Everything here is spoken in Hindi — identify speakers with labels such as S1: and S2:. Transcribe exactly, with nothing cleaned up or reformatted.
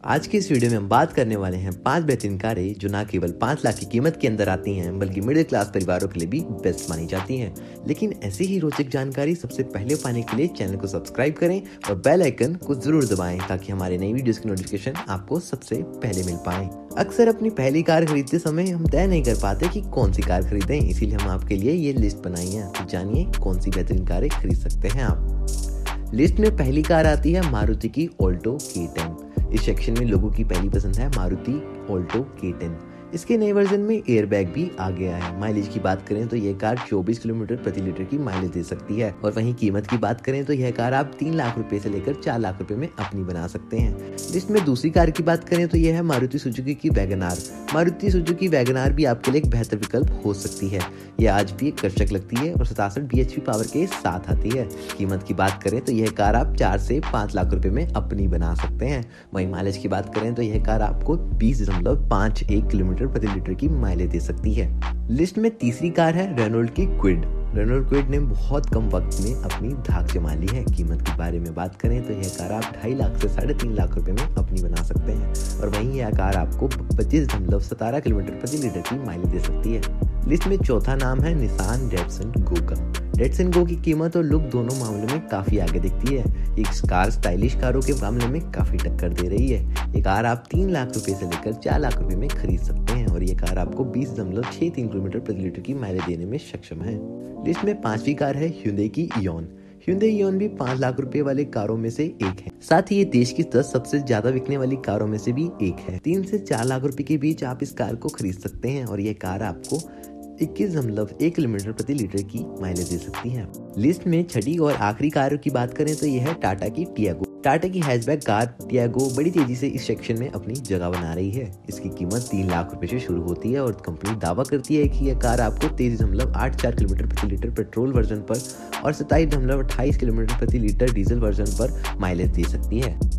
S1: आज की इस वीडियो में हम बात करने वाले हैं पांच बेहतरीन कारें जो न केवल पाँच लाख की कीमत के अंदर आती हैं बल्कि मिडिल क्लास परिवारों के लिए भी बेस्ट मानी जाती हैं। लेकिन ऐसी ही रोचक जानकारी सबसे पहले पाने के लिए चैनल को सब्सक्राइब करें और बेल आइकन को जरूर दबाएं ताकि हमारे नई वीडियोस की नोटिफिकेशन आपको सबसे पहले मिल पाए। अक्सर अपनी पहली कार खरीदते समय हम तय नहीं कर पाते कि कौन सी कार खरीदें, इसीलिए हम आपके लिए ये लिस्ट बनाई है। तो जानिए कौन सी बेहतरीन कारें खरीद सकते हैं आप। लिस्ट में पहली कार आती है मारुति की ऑल्टो के टेन। इस सेक्शन में लोगों की पहली पसंद है मारुति ऑल्टो के टेन। इसके नए वर्जन में एयरबैग भी आ गया है। माइलेज की बात करें तो यह कार चौबीस किलोमीटर प्रति लीटर की माइलेज दे सकती है और वहीं कीमत की बात करें तो यह कार आप तीन लाख रुपए से लेकर चार लाख रुपए में अपनी बना सकते हैं। लिस्ट में दूसरी कार की बात करें तो यह है मारुति सुजुकी की वैगन आर। मारुति सुजुकी वैगन आर भी आपके लिए एक बेहतर विकल्प हो सकती है। यह आज भी एक कर्षक लगती है और सतासठ बी एच पी पावर के साथ आती है। कीमत की बात करें तो यह कार आप चार से पाँच लाख रुपए में अपनी बना सकते हैं। वहीं माइलेज की बात करें तो यह कार आपको बीस दशमलव पाँच एक किलोमीटर प्रति लीटर की माइलेज दे सकती है। लिस्ट में तीसरी कार है रेनॉल्ट की क्विड। रेनॉल्ट क्विड ने बहुत कम वक्त में अपनी धाक जमा ली है। कीमत के बारे में बात करें तो यह कार आप ढाई लाख से साढ़े तीन लाख रुपए में अपनी बना सकते हैं और वहीं यह कार आपको पच्चीस दशमलव सतारह किलोमीटर प्रति लीटर की माइलेज दे सकती है। लिस्ट में चौथा नाम है निसान डेटसन गो का। डेटसन गो की कीमत और लुक दोनों मामलों में काफी आगे दिखती है। एक कार स्टाइलिश कारों के मामले में काफी टक्कर दे रही है। ये कार आप तीन लाख रुपए से लेकर चार लाख रुपए में खरीद सकते हैं और ये कार आपको बीस दशमलव छह तीन किलोमीटर प्रति लीटर की माइलेज देने में सक्षम है। लिस्ट में पांचवी कार है Hyundai की इयॉन। Hyundai इयॉन भी पाँच लाख रुपए वाले कारों में से एक है। साथ ही ये देश की दस सबसे ज्यादा बिकने वाली कारों में से भी एक है। तीन से चार लाख रुपए के बीच आप इस कार को खरीद सकते हैं और ये कार आपको इक्कीस दशमलव एक किलोमीटर प्रति लीटर की माइलेज दे सकती है। लिस्ट में छठी और आखिरी कार की बात करें तो यह है टाटा की टियागो। टाटा की हैचबैक कार टियागो बड़ी तेजी से इस सेक्शन में अपनी जगह बना रही है। इसकी कीमत तीन लाख रुपए से शुरू होती है और कंपनी दावा करती है कि यह कार आपको तेईस दशमलव आठ चार किलोमीटर प्रति लीटर पेट्रोल वर्जन पर और सत्ताईस दशमलव अट्ठाईस किलोमीटर प्रति लीटर डीजल वर्जन पर माइलेज दे सकती है।